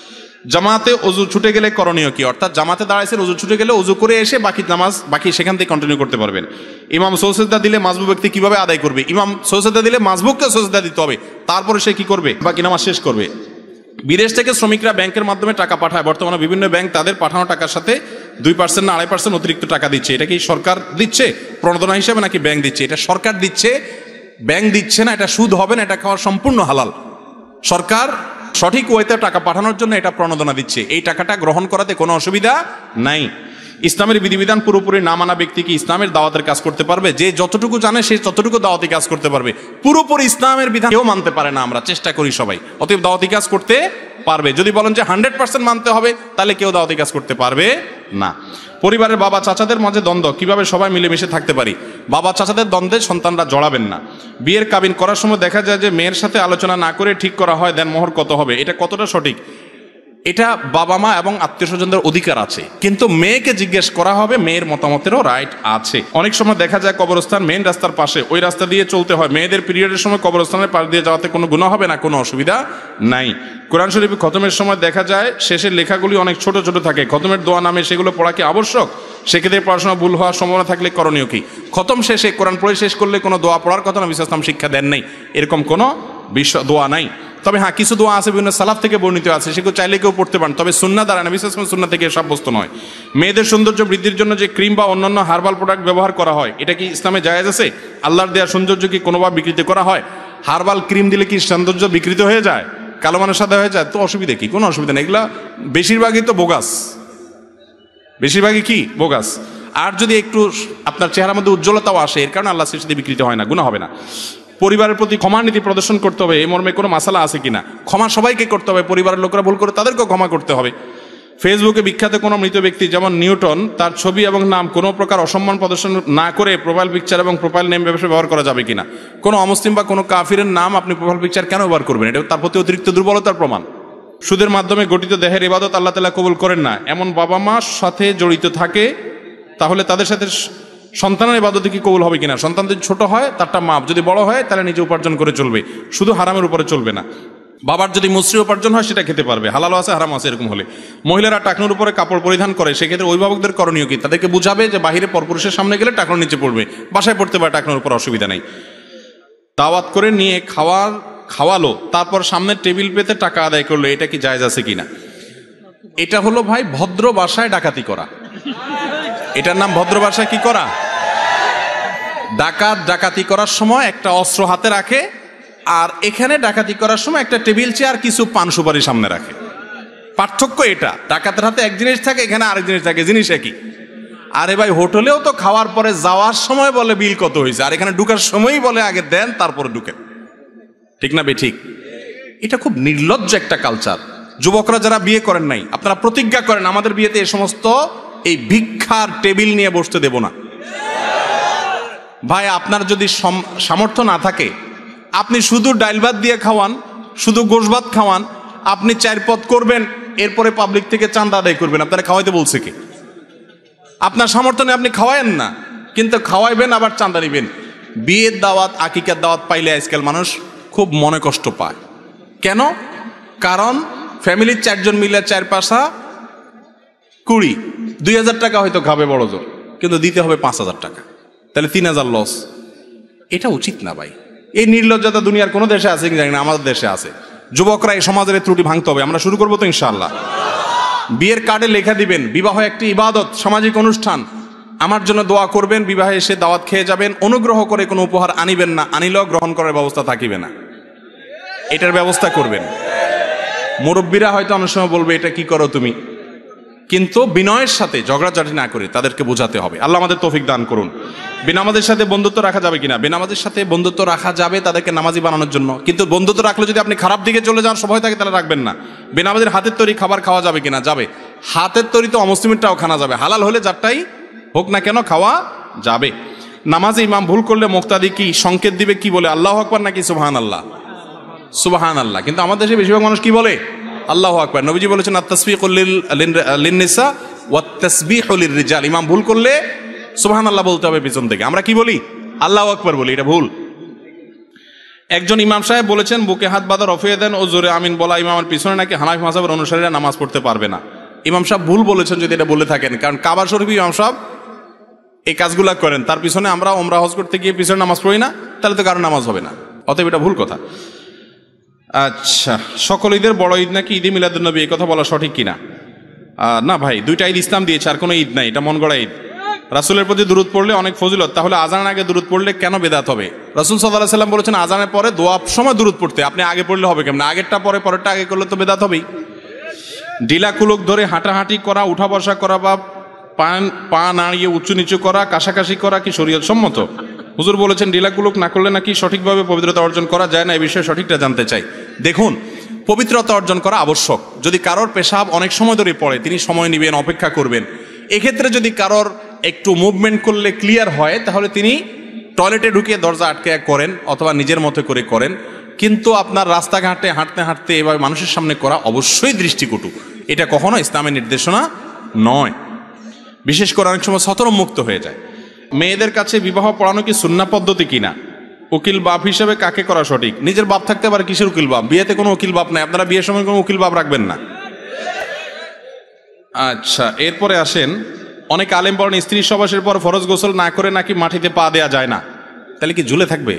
জামাতে অজু ছুটে গেলে করণীয় কি? অর্থাৎ জামাতে দাঁড়াইছেন, অজু ছুটে গেলে অজু করে এসে বাকি নামাজ বাকি সেখান থেকে কন্টিনিউ করতে পারবেন। ইমাম সৌসেদা দিলে মাজবুক ব্যক্তি কিভাবে আদায় করবে? ইমাম সৌসেদা দিলে মাজবুককে সৌসেদা দিতে হবে, তারপরে সে কি করবে? বাকি নামাজ শেষ করবে। বিদেশ থেকে শ্রমিকরা ব্যাংকের মাধ্যমে টাকা পাঠায়, বর্তমানে বিভিন্ন ব্যাংক তাদের পাঠানো টাকার সাথে দুই পার্সেন্ট না আড়াই পার্সেন্ট অতিরিক্ত টাকা দিচ্ছে। এটা কি সরকার দিচ্ছে প্রণোদনা হিসেবে নাকি ব্যাংক দিচ্ছে? এটা সরকার দিচ্ছে, ব্যাংক দিচ্ছে না। এটা সুদ হবে না, এটা খাওয়া সম্পূর্ণ হালাল। সরকার সঠিক ওয়েতে টাকা পাঠানোর জন্য এটা প্রণোদনা দিচ্ছে, এই টাকাটা গ্রহণ করাতে কোনো অসুবিধা নাই। ইসলামের বিধিবিধান পুরোপুরি না মানা ব্যক্তি কি ইসলামের দাওয়াতের কাজ করতে পারবে? যে যতটুকু জানে সে ততটুকু দাওয়াতি কাজ করতে পারবে। পুরোপুরি ইসলামের বিধান কেউ মানতে পারে না, আমরা চেষ্টা করি সবাই, অতএব দাওয়াতি কাজ করতে পারবে। যদি বলেন যে হান্ড্রেড পার্সেন্ট মানতে হবে, তাহলে কেউ দাওয়াতি কাজ করতে পারবে না। পরিবারের বাবা চাচাদের মাঝে দ্বন্দ্ব, কিভাবে সবাই মিলেমিশে থাকতে পারি? বাবা চাচাদের দ্বন্দ্বে সন্তানরা জড়াবেন না। বিয়ের কাবিন করার সময় দেখা যায় যে মেয়ের সাথে আলোচনা না করে ঠিক করা হয়, দেন মোহর কত হবে? এটা কতটা সঠিক? এটা বাবা মা এবং আত্মীয় স্বজনদের অধিকার আছে, কিন্তু মেয়েকে জিজ্ঞেস করা হবে, মেয়ের মতামতেরও রাইট আছে। অনেক সময় দেখা যায় কবরস্থান মেইন রাস্তার পাশে, ওই রাস্তা দিয়ে চলতে হয়, মেয়েদের পিরিয়ডের সময় কবরস্থানের পাশ দিয়ে যাওয়াতে কোনো গুনাহ হবে না, কোনো অসুবিধা নাই। কোরআন শরীফ খতমের সময় দেখা যায় শেষের লেখাগুলি অনেক ছোট ছোট থাকে, খতমের দোয়া নামে, সেগুলো পড়া কি আবশ্যক? সেক্ষেত্রে পড়াশোনা ভুল হওয়ার সম্ভাবনা থাকলে করণীয় কি? খতম শেষে কোরআন পড়ে শেষ করলে কোনো দোয়া পড়ার কথা নবী সাল্লাল্লাহু আলাইহি ওয়াসাল্লাম শিক্ষা দেন নাই, এরকম কোনো বিশ্ব দোয়া নাই। তবে হ্যাঁ, কিছু দোয়া আছে বিভিন্ন সালাফ থেকে বর্ণিত আছে, সেগুলো চাইলে কেউ পড়তে পারেন, তবে সুন্নাহ দ্বারা, নবী সাল্লাল্লাহু আলাইহি ওয়াসাল্লাম সুন্নাহ থেকে সাব্যস্ত নয়। মেয়েদের সৌন্দর্য বৃদ্ধির জন্য যে ক্রিম বা অন্যান্য হার্বাল প্রোডাক্ট ব্যবহার করা হয়, এটা কি ইসলামে জায়েজ আছে? আল্লাহর দেওয়া সৌন্দর্য কি কোনোভাবে বিকৃত করা হয়? হার্বাল ক্রিম দিলে কি সৌন্দর্য বিকৃত হয়ে যায়, কালো মানুষ সাদা হয়ে যায়? তো অসুবিধা কি? কোনো অসুবিধা নেই। এগুলা বেশিরভাগই তো বোগাস, বেশিরভাগই কি বোগাস। আর যদি একটু আপনার চেহারার মধ্যে উজ্জ্বলতাও আসে, এর কারণে আল্লাহ সৃষ্টি বিকৃত হয় না, গুনাহ হবে না। পরিবারের প্রতি ক্ষমা নীতি প্রদর্শন করতে হবে, এই মর্মে কোনো মাসালা আছে কিনা? ক্ষমা সবাইকে করতে হবে, পরিবারের লোকরা ভুল করে তাদেরকেও ক্ষমা করতে হবে। ফেসবুকে বিখ্যাত কোনো মৃত ব্যক্তি যেমন নিউটন, তার ছবি এবং নাম কোনো প্রকার অসম্মান প্রদর্শন না করে প্রোফাইল পিকচার এবং প্রোফাইল নেম ব্যবসায় ব্যবহার করা যাবে কিনা? কোনো অমুসলিম বা কোনো কাফিরের নাম আপনি প্রোফাইল পিকচার কেন ব্যবহার করবেন? এটা তার প্রতি অতিরিক্ত দুর্বলতার প্রমাণ। সুদের মাধ্যমে গঠিত দেহের ইবাদত আল্লাহ তাআলা কবুল করেন না, এমন বাবা মার সাথে জড়িত থাকে, তাহলে তাদের সাথে সন্তানের ইবাদতে কি কবুল হবে কিনা? সন্তান যদি ছোট হয় তারটা মাপ, যদি বড় হয় তাহলে নিজে উপার্জন করে চলবে, শুধু হারামের উপরে চলবে না। বাবার যদি মুসরি উপার্জন হয় সেটা খেতে পারবে, হালাল আছে হারাম আছে এরকম হলে। মহিলারা টাকনুর উপরে কাপড় পরিধান করে, সেক্ষেত্রে অভিভাবকদের করণীয় কি? তাদেরকে বুঝাবে যে বাহিরে পরপুরুষের সামনে গেলে টাকনুর নিচে পড়বে, বাসায় পড়তে পারে টাকনুর উপর, অসুবিধা নেই। দাওয়াত করে নিয়ে খাওয়ার খাওয়ালো, তারপর সামনের টেবিল পেতে টাকা আদায় করলো, এটা কি জায়েজ আছে কিনা? এটা হলো ভাই ভদ্র ভাষায় ডাকাতি করা, এটার নাম ভদ্র ভাষায় কি করা? ডাকাত ডাকাতি করার সময় একটা অস্ত্র হাতে রাখে, আর এখানে ডাকাতি করার সময় একটা টেবিল চেয়ার কিছু পান সুপারি সামনে রাখে। পার্থক্য এটা, ডাকাতের হাতে এক জিনিস থাকে, এখানে আরেক জিনিস থাকে, জিনিস একই। আরে ভাই, হোটেলেও তো খাওয়ার পরে যাওয়ার সময় বলে বিল কত হয়েছে, আর এখানে ঢুকার সময়ই বলে আগে দেন তারপরে ঢুকেন, ঠিক না বে ঠিক? এটা খুব নির্লজ্জ একটা কালচার। যুবকরা যারা বিয়ে করেন নাই, আপনারা প্রতিজ্ঞা করেন আমাদের বিয়েতে এই সমস্ত এই ভিক্ষার টেবিল নিয়ে বসতে দেব না। ভাই, আপনার যদি সামর্থ্য না থাকে, আপনি শুধু ডাইল ভাত দিয়ে খাওয়ান, শুধু গোশ ভাত খাওয়ান, আপনি চার পদ করবেন, এরপরে পাবলিক থেকে চাঁদা আদায় করবেন। আপনারা খাওয়াইতে বলছে কি? আপনার সামর্থ্য নেই, আপনি খাওয়ায়েন না, কিন্তু খাওয়াইবেন আবার চাঁদা নিবেন। বিয়ের দাওয়াত, আকিকার দাওয়াত পাইলে আজকাল মানুষ খুব মনে কষ্ট পায়। কেন? কারণ ফ্যামিলির চারজন মিলে চার পাশা কুড়ি, দুই হাজার টাকা হয়তো খাবে বড় জোর, কিন্তু দিতে হবে পাঁচ হাজার টাকা, তাহলে তিন হাজার লস। এটা উচিত না ভাই। এই নির্লজ্জতা দুনিয়ার কোনো দেশে আছে কি জানি না, আমাদের দেশে আছে। যুবকরা এই সমাজের ত্রুটি ভাঙতে হবে। আমরা শুরু করবো তো ইনশাআল্লাহ। বিয়ের কার্ডে লেখা দিবেন, বিবাহ একটি ইবাদত, সামাজিক অনুষ্ঠান, আমার জন্য দোয়া করবেন, বিবাহে এসে দাওয়াত খেয়ে যাবেন, অনুগ্রহ করে কোনো উপহার আনিবেন না, আনিলেও গ্রহণ করার ব্যবস্থা থাকিবে না, এটার ব্যবস্থা করবেন। মুরব্বীরা হয়তো অনেক সময় বলবে এটা কি করো তুমি, কিন্তু বিনয়ের সাথে ঝগড়াঝাটি না করে তাদেরকে বোঝাতে হবে। আল্লাহ আমাদের তৌফিক দান করুন। বেনামাজের সাথে বন্ধুত্ব রাখা যাবে কিনা? বেনামাজের সাথে বন্ধুত্ব রাখা যাবে তাদেরকে নামাজি বানানোর জন্য, কিন্তু বন্ধুত্ব রাখলে যদি আপনি খারাপ দিকে চলে যাওয়ার সময় থাকে তাহলে রাখবেন না। বেনামাজের হাতের তৈরি খাবার খাওয়া যাবে কিনা? যাবে। হাতের তৈরি তো অমুসলিমেরটাও খানা যাবে, হালাল হলে যারটাই হোক না কেন খাওয়া যাবে। নামাজে ইমাম ভুল করলে মুক্তাদি কি সংকেত দিবে, কি বলে? আল্লাহু আকবার নাকি সুবহান আল্লাহ? সুবহান আল্লাহ। কিন্তু আমাদের দেশে বেশিরভাগ মানুষ কি বলে? আল্লাহু আকবার। নবীজি বলেছেন আত-তাসবিহু লিন-নিসা ওয়াত-তাসবিহু লির-রিজাল। ইমাম ভুল করলে সুবহান আল্লাহ বলতে হবে পিছন থেকে, আমরা কি বলি? আল্লাহু আকবার বলি, এটা ভুল। একজন ইমাম সাহেব বলেছেন বুকে হাত বাঁধা রফিয়ে দেন ও জোরে আমিন বলা ইমামের পিছনে নাকি হানাফি মাযহাবের অনুসারীরা নামাজ পড়তে পারবে না। ইমাম সাহেব ভুল বলেছেন যদি এটা বলে থাকেন, কারণ কাবা শরীফে ইমাম সাহেব এই কাজগুলা করেন, তার পিছনে আমরা ওমরা হজ করতে গিয়ে পিছনে নামাজ পড়ি না, তাহলে তো কারো নামাজ হবে না, অতএব এটা ভুল কথা। আচ্ছা, সকল ঈদের বড় ঈদ নাকি ঈদে মিলাদুন্নবী, এই কথা বলা সঠিক কিনা? না ভাই, দুইটা ঈদ ইসলাম দিয়েছে, আর কোনো ঈদ নাই, এটা মন গড়া ঈদ। রাসূলের প্রতি দুরূদ পড়লে অনেক ফজিলত, তাহলে আজানের আগে দুরূদ পড়লে কেন বেদাত হবে? রাসূল সাল্লাল্লাহু আলাইহি সাল্লাম বলেছেন আজানের পরে দোয়ার সময় দুরূদ পড়তে, আপনি আগে পড়লে হবে কেমন? আগেরটা পরে, পরেরটা আগে করলে তো বেদাত হবেই। ডিলা কুলুক ধরে হাঁটাহাঁটি করা, উঠা বসা করা বা পান পা নাড়িয়ে উঁচু নিচু করা, কাশাকাশি করা কি শরীয়ত সম্মত? হুজুর বলেছেন ডিলা কুলুক না করলে নাকি সঠিকভাবে পবিত্রতা অর্জন করা যায় না, এই বিষয়ে সঠিকটা জানতে চাই। দেখুন, পবিত্রতা অর্জন করা আবশ্যক। যদি কারোর পেশাব অনেক সময় ধরে পড়ে, তিনি সময় নেবেন, অপেক্ষা করবেন। এক্ষেত্রে যদি কারোর একটু মুভমেন্ট করলে ক্লিয়ার হয়, তাহলে তিনি টয়লেটে ঢুকিয়ে দরজা আটকে করেন অথবা নিজের মতো করে করেন। কিন্তু আপনার রাস্তাঘাটে হাঁটতে হাঁটতে এভাবে মানুষের সামনে করা অবশ্যই দৃষ্টিকটু। এটা কখনো ইসলামের নির্দেশনা নয়। বিশেষ করে অনেক সময় সতরমুক্ত হয়ে যায়। মেয়েদের কাছে বিবাহ পড়ানো কি সুন্নাহ পদ্ধতি কিনা? উকিল বাপ হিসেবে কাকে করা সঠিক? নিজের বাপ থাকতে পারে, কিসের উকিল বাপ? বিয়েতে কোনো উকিল বাপ নাই, আপনারা বিয়ের সময় কোনো উকিল বাপ রাখবেন না। আচ্ছা, এরপরে আসেন, অনেক আলেম বলেন স্ত্রী সবাসের পর ফরজ গোসল না করে নাকি মাটিতে পা দেয়া যায় না, তাহলে কি ঝুলে থাকবে?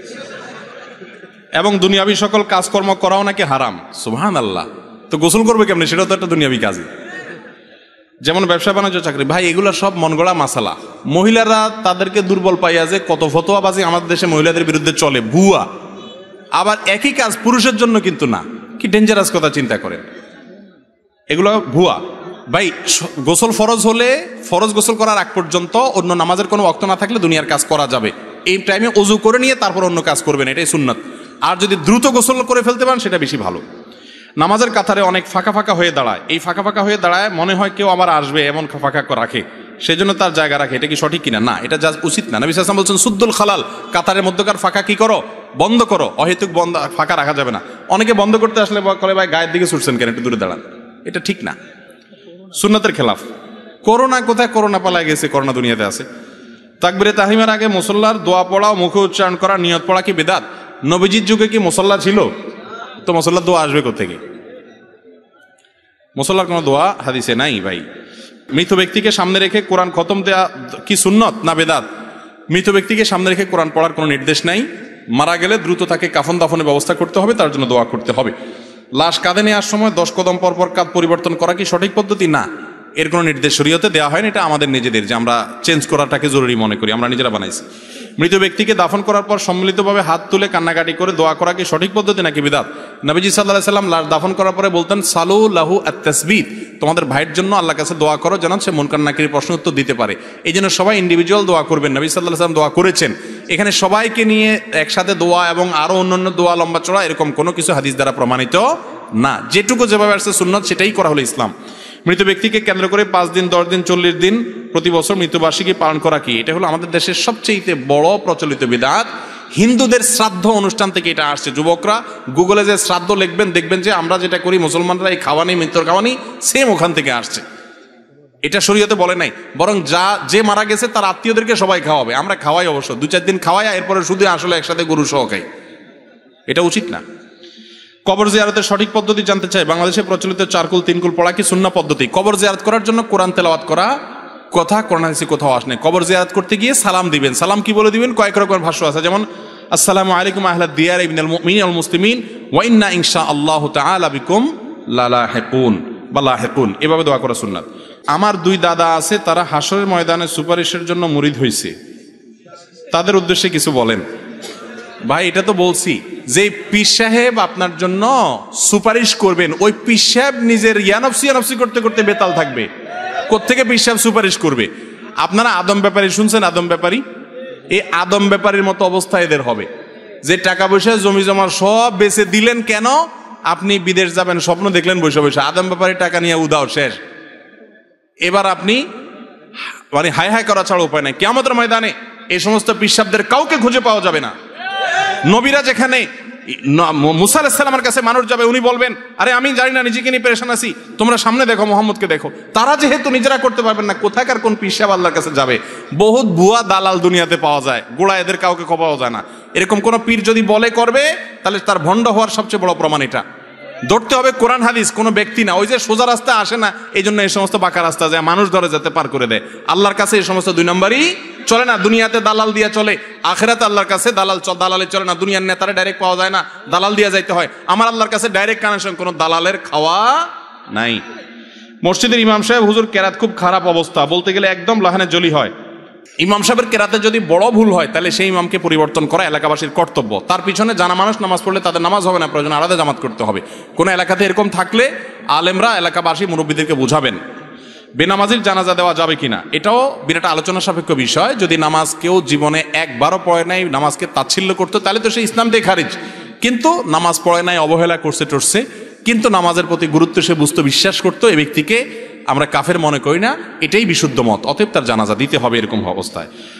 এবং দুনিয়াবি সকল কাজকর্ম করাও নাকি হারাম। সুবহানাল্লাহ, তো গোসল করবে কেমনে? সেটা তো একটা দুনিয়াবি কাজ, যেমন ব্যবসা বাণিজ্য, চাকরি। ভাই, এগুলো সব মন গড়া মাসালা। মহিলারা তাদেরকে দুর্বল পাইয়া যে কত ফতোয়াবাজি আমাদের দেশে মহিলাদের বিরুদ্ধে চলে, ভুয়া। আবার একই কাজ পুরুষের জন্য কিন্তু না। কি ডেঞ্জারাস কথা চিন্তা করেন, এগুলো ভুয়া। ভাই, গোসল ফরজ হলে ফরজ গোসল করার আগ পর্যন্ত অন্য নামাজের কোনো ওয়াক্ত না থাকলে দুনিয়ার কাজ করা যাবে। এই টাইমে ওযু করে নিয়ে তারপর অন্য কাজ করবেন, এটাই সুন্নাত। আর যদি দ্রুত গোসল করে ফেলতে পারেন সেটা বেশি ভালো। নামাজের কাতারে অনেক ফাঁকা ফাঁকা হয়ে দাঁড়ায়, এই ফাঁকা ফাঁকা হয়ে দাঁড়ায় মনে হয় কেউ আবার আসবে, এমন ফাঁকা রাখে, সেই জন্য তার জায়গা রাখে। এটা কি সঠিক কিনা? না, এটা যা উচিত না। নবী সাল্লাল্লাহু আলাইহি ওয়াসাল্লাম বলছেন সুদ্দুল খালাল, কাতারের মধ্যকার ফাঁকা কি করো? বন্ধ করো। অহেতুক বন্ধ ফাঁকা রাখা যাবে না। অনেকে বন্ধ করতে আসলে বলে ভাই গায়ের দিকে ছুটছেন কেন, একটু দূরে দাঁড়ান। এটা ঠিক না, সুন্নাতের খেলাফ। করোনা কোথায়? করোনা পালায় গেছে, করোনা দুনিয়াতে আছে। তাকবীরে তাহরিমের আগে মুসল্লার দোয়া পড়া ও মুখে উচ্চারণ করা, নিয়ত পড়া কি বিদআত? নবীজির যুগে কি মুসল্লা ছিল? তো মুসল্লার দোয়া আসবে কোত্থেকে? মুসল্লার কোনো দোয়া হাদিসে নাই ভাই। মৃত ব্যক্তিকে সামনে রেখে কোরআন খতম দেয়া কি সুন্নত না বেদাত? মৃত ব্যক্তিকে সামনে রেখে কোরআন পড়ার কোনো নির্দেশ নাই। মারা গেলে দ্রুত তাকে কাফন দাফনের ব্যবস্থা করতে হবে, তার জন্য দোয়া করতে হবে। লাশ কাঁধে নেওয়ার সময় দশ কদম পর পর কাঁধ পরিবর্তন করা কি সঠিক পদ্ধতি? না, এর কোনো নির্দেশ শরীয়তে দেওয়া হয়নি। এটা আমাদের নিজেদের, যে আমরা চেঞ্জ করাটাকে জরুরি মনে করি, আমরা নিজেরা বানাইছি। মৃত ব্যক্তিকে দাফন করার পর সম্মিলিতভাবে হাত তুলে কান্নাকাটি করে দোয়া করা কি সঠিক পদ্ধতি নাকি বিদআত? নবীজি সাল্লাল্লাহু আলাইহি সাল্লাম লাশ দাফন করার পরে বলতেন সালু লাহু আত-তাসবিত, তোমাদের ভাইয়ের জন্য আল্লাহর কাছে দোয়া করো যেন সে মুনকার নাকিরের প্রশ্ন উত্তর দিতে পারে। এই জন্য সবাই ইন্ডিভিজুয়াল দোয়া করবেন। নবী সাল্লাল্লাহু আলাইহি সাল্লাম দোয়া করেছেন। এখানে সবাইকে নিয়ে একসাথে দোয়া এবং আরো অন্যান্য দোয়া লম্বা চড়া এরকম কোনো কিছু হাদিস দ্বারা প্রমাণিত না। যেটুকু যেভাবে আসছে সুন্নাত সেটাই করা হলো ইসলাম। মৃত ব্যক্তিকে কেন্দ্র করে পাঁচ দিন, দশ দিন, চল্লিশ দিন প্রতি বছর মৃত্যুবার্ষিকী পালন করা কি? এটা হলো আমাদের দেশের সবচেয়ে বড় প্রচলিত বিদআত। হিন্দুদের শ্রাদ্ধ অনুষ্ঠান থেকে এটা আসছে। যুবকরা গুগলে যে শ্রাদ্ধ লিখবেন, দেখবেন যে আমরা যেটা করি মুসলমানরা, এই খাওয়ানি, মৃত্যুর খাওয়ানি, সেম ওখান থেকে আসছে। এটা শরীয়তে বলে নাই, বরং যা যে মারা গেছে তার আত্মীয়দেরকে সবাই খাওয়াবে। আমরা খাওয়াই অবশ্য, দু চার দিন খাওয়াই, এরপরে শুধু আসলে একসাথে গরু সহ খাই। এটা উচিত না। কবর জিয়ারতের সঠিক পদ্ধতি জানতে চাই। বাংলাদেশে প্রচলিত চারকুল তিনকুল পড়া কি সুন্নাহ পদ্ধতি? কবর জিয়ারত করার জন্য কোরআন তেলাওয়াত করা কথা কোরআন হাদিসে কোথাও আসে না। কবর জিয়ারত করতে গিয়ে সালাম দিবেন। সালাম কি বলে দিবেন? কয়েক রকমের ভাষ্য আছে, যেমন আসসালামু আলাইকুম আহলাদ দিয়ার ইবনাল মুমিনিন ওয়াল মুসলিমিন ওয়া ইন্না ইনশাআল্লাহু তাআলা বিকুম লালাহিকুন বা লাহিকুন, এভাবে দোয়া করা সুন্নাত। আমার দুই দাদা আছে, তারা হাসরের ময়দানে সুপারিশের জন্য মুরিদ হয়েছে, তাদের উদ্দেশ্যে কিছু বলেন। ভাই, এটা তো বলছি যে পীর সাহেব আপনার জন্য সুপারিশ করবেন, ওই পীর সাহেব নিজের ইয়ানফসি ইয়ানফসি করতে করতে বেতাল থাকবে। কোত্থেকে পীর সাহেব সুপারিশ করবে? আপনারা আদম ব্যাপারী শুনছেন? আদম ব্যাপারী, এই আদম ব্যাপারীর মতো অবস্থা এদের হবে, যে টাকা পয়সা জমি জমা সব বেচে দিলেন। কেন? আপনি বিদেশ যাবেন স্বপ্ন দেখলেন বসে বসে, আদম ব্যাপারী টাকা নিয়ে উদাও শেষ। এবার আপনি মানে হাই হাই করা ছাড়া উপায় নাই। কিয়ামতের ময়দানে এই সমস্ত পীর সাহেবদের কাউকে খুঁজে পাওয়া যাবে না। নবীরা যেখানে, মুসা আলাইহিস সালামের কাছে মানুষ যাবে, উনি বলবেন আরে আমি জানি না, নিজেকে নিয়ে পেরেশান আছি, তোমরা সামনে দেখো, মোহাম্মদকে দেখো। তারা যেহেতু নিজেরা করতে পারবেন না, কোথাকার কোন পীর সাহেব আল্লাহর কাছে যাবে? বহুত ভুয়া দালাল দুনিয়াতে পাওয়া যায়, গোড়া এদের কাউকে পাওয়া যায় না। এরকম কোন পীর যদি বলে করবে, তাহলে তার ভণ্ড হওয়ার সবচেয়ে বড় প্রমাণ এটা। ধরতে হবে কোরআন হাদিস, কোনো ব্যক্তি না। ওই যে সোজা রাস্তা আসে না, এই জন্য এই সমস্ত বাঁকা রাস্তা যায়, মানুষ ধরে যেতে পার করে দেয়। আল্লাহর কাছে এই সমস্ত দুই নম্বরই চলে না। দুনিয়াতে দালাল দিয়া চলে, আখিরাতে আল্লাহর কাছে দালাল দালালে চলে না। দুনিয়ার নেতারা ডাইরেক্ট পাওয়া যায় না, দালাল দিয়া যাইতে হয়। আমার আল্লাহর কাছে ডাইরেক্ট কানেকশন, কোনো দালালের খাওয়া নাই। মসজিদের ইমাম সাহেব হুজুর কেরাত খুব খারাপ অবস্থা, বলতে গেলে একদম লাহানে জলি হয়। ইমাম সাহেবের কেরাতে যদি বড় ভুল হয়, তাহলে সেই ইমামকে পরিবর্তন করা এলাকাবাসীর কর্তব্য। তার পিছনে জানা মানুষ নামাজ পড়লে তাদের নামাজ হবে না, প্রয়োজন আলাদা জামাত করতে হবে। কোনো এলাকাতে এরকম থাকলে আলেমরা এলাকাবাসী মুরব্বীদেরকে বুঝাবেন। বেনামাজির জানাজা দেওয়া যাবে কিনা, এটাও বিরাট আলোচনা সাপেক্ষ বিষয়। যদি নামাজ কেউ জীবনে একবারও পড়ে নাই, নামাজকে তাচ্ছিল্য করতো, তাহলে তো সে ইসলাম থেকে খারিজ। কিন্তু নামাজ পড়ে নাই, অবহেলা করছে টরছে, কিন্তু নামাজের প্রতি গুরুত্ব সে বুঝতে বিশ্বাস করতো, এই ব্যক্তিকে আমরা কাফের মনে করি না, এটাই বিশুদ্ধ মত। অতএব তার জানাজা দিতে হবে এরকম অবস্থায়।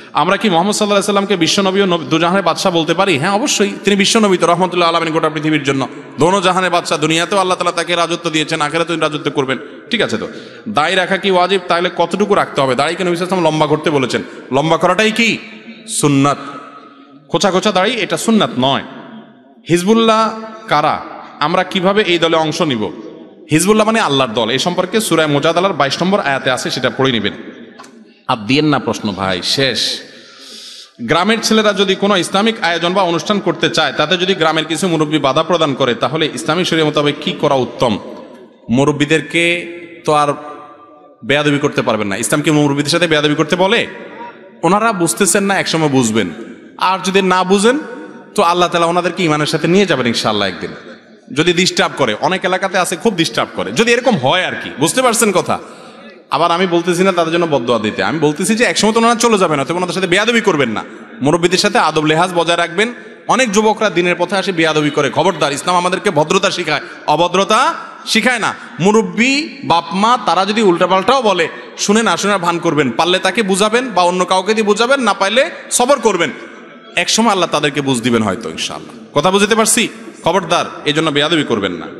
আমরা কি মোহাম্মদ সাল্লাল্লাহু আলাইহি সাল্লামকে বিশ্বনবী ও দুজাহানের বাদশাহ বলতে পারি? হ্যাঁ অবশ্যই, তিনি বিশ্বনবী তো রহমতুল্লাহ আলামিন গোটা পৃথিবীর জন্য, দোনো জাহানের বাদশাহ, দুনিয়াতেও আল্লাহ তাআলা তাকে রাজত্ব দিয়েছেন, আখিরাতেও রাজত্ব করবেন। ঠিক আছে, তো দাড়ি রাখা কি ওয়াজিব? তাহলে কতটুকু রাখতে হবে? দাড়িকে নবী সাল্লাল্লাহু আলাইহি ওয়াসাল্লাম লম্বা করতে বলেছেন, লম্বা করাটাই কি সুন্নাত। খোঁচা খোঁচা দাড়ি এটা সুন্নাত নয়। হিজবুল্লাহ কারা? আমরা কিভাবে এই দলে অংশ নিব? হিজবুল্লাহ মানে আল্লাহর দল, এই সম্পর্কে সূরা মুজাদালার বাইশ নম্বর আয়াতে আছে, সেটা পড়ে নেবেন। আর দিয়েন না প্রশ্ন ভাই, শেষ। গ্রামের ছেলেরা যদি কোনো ইসলামিক আয়োজন বা অনুষ্ঠান করতে চায়, তাতে যদি গ্রামের কিছু মুরব্বী বাধা প্রদান করে, তাহলে ইসলামিক শরীয়ত মোতাবেক কি করা উত্তম? মুরব্বীদেরকে তো আর বেয়াদবি করতে পারবেন না। ইসলাম কি মুরব্বীদের সাথে বেয়াদবি করতে বলে? ওনারা বুঝতেছেন না, একসময় বুঝবেন। আর যদি না বুঝেন তো আল্লাহ তাআলা ওনাদেরকে ইমানের সাথে নিয়ে যাবেন ইনশাআল্লাহ একদিন। যদি ডিস্টার্ব করে, অনেক এলাকাতে আছে খুব ডিস্টার্ব করে, যদি এরকম হয় আর কি, বুঝতে পারছেন কথা? আবার আমি বলতেছি না তাদের জন্য বদদোয়া দিতে, আমি বলতেছি যে একসময় তো ওনারা চলে যাবেন, অতএব ওনাদের সাথে বেয়াদবি করবেন না, মুরব্বীদের সাথে আদব লেহাজ বজায় রাখবেন। অনেক যুবকরা দিনের পথে আসে বেয়াদবি করে, খবরদার, ইসলাম আমাদেরকে ভদ্রতা শিখায়, অভদ্রতা শিখায় না। মুরব্বী বাপমা তারা যদি উল্টাপাল্টাও বলে, শুনে না শুনে ভান করবেন, পারলে তাকে বুঝাবেন বা অন্য কাউকে দিয়ে বুঝাবেন, না পাইলে সবর করবেন, একসময় আল্লাহ তাদেরকে বুঝ দিবেন হয়তো ইনশাআল্লাহ। কথা বুঝতে পারছি? খবরদার এই জন্য বেয়াদবি করবেন না।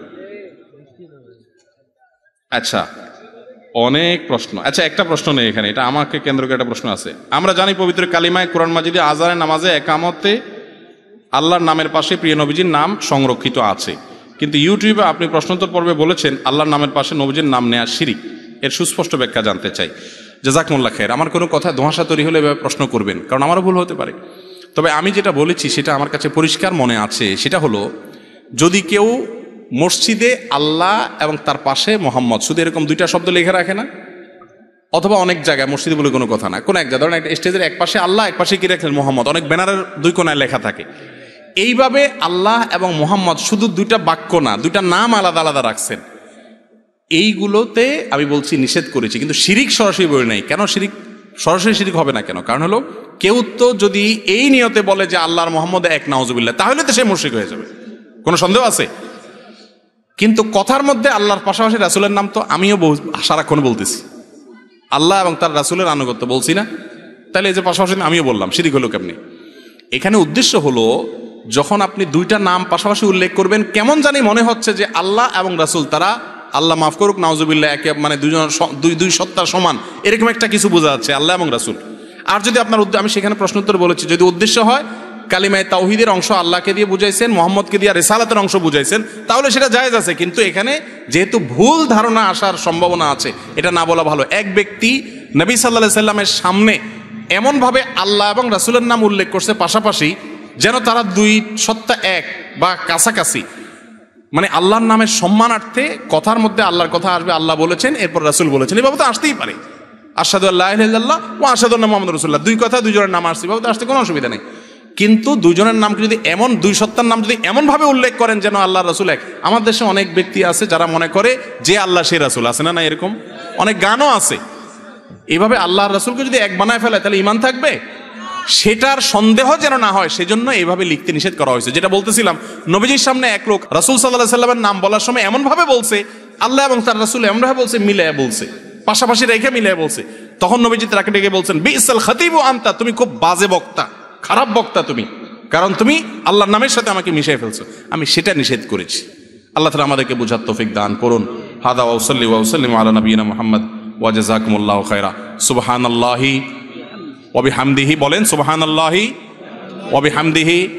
আচ্ছা, অনেক প্রশ্ন। আচ্ছা, একটা প্রশ্ন নেই এখানে, এটা আমাকে কেন্দ্র করে একটা প্রশ্ন আছে। আমরা জানি পবিত্র কালিমায়, কোরআন মাজিদে, আজানে, নামাজে, একামতে আল্লাহর নামের পাশে প্রিয় নবীজির নাম সংরক্ষিত আছে, কিন্তু ইউটিউবে আপনি প্রশ্নোত্তর পর্বে বলেছেন আল্লাহর নামের পাশে নবীজির নাম নেয়া শিরিক। এর সুস্পষ্ট ব্যাখ্যা জানতে চাই। জাযাকুমুল্লাহ খাইর। আমার কোনো কথা ধোঁয়াশা তৈরি হলে এভাবে প্রশ্ন করবেন, কারণ আমারও ভুল হতে পারে। তবে আমি যেটা বলেছি সেটা আমার কাছে পরিষ্কার মনে আছে, সেটা হলো যদি কেউ মসজিদে আল্লাহ এবং তার পাশে মোহাম্মদ শুধু এরকম দুইটা শব্দ লিখে রাখে না, অথবা অনেক জায়গায়, মসজিদে বলে কোনো কথা না, কোন এক জায়গায় ধরেন একটা স্টেজের এক পাশে আল্লাহ, এক পাশে কি রাখলেন মোহাম্মদ, অনেক ব্যানারের দুই কোনায় লেখা থাকে, এইভাবে আল্লাহ এবং মোহাম্মদ শুধু দুইটা বাক্য না, দুইটা নাম আলাদা আলাদা রাখছেন, এইগুলোতে আমি বলছি নিষেধ করেছি, কিন্তু শিরিক সরাসরি বলি নাই। কেন শিরিক সরাসরি শিরিক হবে না কেন? কারণ হলো কেউ তো যদি এই নিয়তে বলে যে আল্লাহর মোহাম্মদ এক, নাউজুবিল্লাহ, তাহলে তো সে মুশরিক হয়ে যাবে, কোনো সন্দেহ আছে? কিন্তু কথার মধ্যে আল্লাহর পাশাপাশি রাসূলের নাম তো আমিও সারাক্ষণ বলতেছি, আল্লাহ এবং তার রাসূলের আনুগত্য বলছি না, তাহলে এই যে পাশাপাশি আমিও বললাম, শিরিক হলো কেমনি? এখানে উদ্দেশ্য হলো যখন আপনি দুইটা নাম পাশাপাশি উল্লেখ করবেন, কেমন জানি মনে হচ্ছে যে আল্লাহ এবং রাসূল তারা, আল্লাহ মাফ করুক, নাউজুবিল্লাহ, একে মানে দুইজন দুই দুই সত্তার সমান, এরকম একটা কিছু বোঝা যাচ্ছে আল্লাহ এবং রাসূল। আর যদি আপনার, আমি সেখানে প্রশ্নোত্তর বলেছি, যদি উদ্দেশ্য হয় কালিমায়ে তাওহীদের অংশ আল্লাহকে দিয়ে বুঝাইছেন, মোহাম্মদকে দিয়ে রিসালাতের অংশ বুঝাইছেন, তাহলে সেটা জায়েজ আছে। কিন্তু এখানে যেহেতু ভুল ধারণা আসার সম্ভাবনা আছে, এটা না বলা ভালো। এক ব্যক্তি নবী সাল্লাল্লাহু আলাইহি সাল্লামের সামনে এমনভাবে আল্লাহ এবং রাসূলের নাম উল্লেখ করছে পাশাপাশি, যেন তারা দুই সত্তা এক বা কাছাকাছি, মানে আল্লাহর নামের সম্মানার্থে কথার মধ্যে আল্লাহর কথা আসবে, আল্লাহ বলেছেন, এরপর রাসূল বলেছেন, এভাবে তো আসতেই পারে। আশহাদু আল্লা ইলাহা ইল্লাল্লাহ ওয়া আশহাদু আন্না মুহাম্মাদুর রাসূলুল্লাহ, দুই কথা দুইজনের নাম আসছে, এভাবে তো আসতে কোনো অসুবিধা নেই। কিন্তু দুইজনের নামকে যদি এমন, দুই সত্তার নাম যদি এমনভাবে উল্লেখ করেন যেন আল্লাহ রাসূল এক। আমার দেশে অনেক ব্যক্তি আছে যারা মনে করে যে আল্লাহ সে রাসূল, আছে না? না, এরকম অনেক গানও আছে। এইভাবে আল্লাহর রাসূলকে যদি এক বানায় ফেলে তাহলে ঈমান থাকবে? সেটার সন্দেহ যেন না হয়, সেজন্য এইভাবে লিখতে নিষেধ করা হয়েছে। যেটা বলতেছিলাম, নবীজির সামনে এক লোক রাসূল সাল্লাল্লাহু আলাইহি সাল্লামের নাম বলার সময় এমনভাবে বলছে, আল্লাহ এবং তার রাসূল এমনভাবে বলছে, মিলায়া বলছে, পাশাপাশি রেখে মিলায়া বলছে, তখন নবীজি তাকে ডেকে বলছেন, বিসাল খতিবু আনতা, তুমি খুব বাজে বক্তা, খারাপ বক্তা তুমি, কারণ তুমি আল্লাহর নামের সাথে আমাকে মিশিয়ে ফেলছো। আমি সেটা নিষেধ করেছি। আল্লাহ তাআলা আমাদেরকে বুঝার তৌফিক দান করুন। হাদা ওয়া সাল্লি ওয়া সাল্লিম আলা নবিয়িনা মুহাম্মদ ওয়া জাযাকুমুল্লাহু খায়রা। সুবহানাল্লাহি ওয়া বিহামদিহি, বলেন সুবহানাল্লাহি ওয়া বিহামদিহি।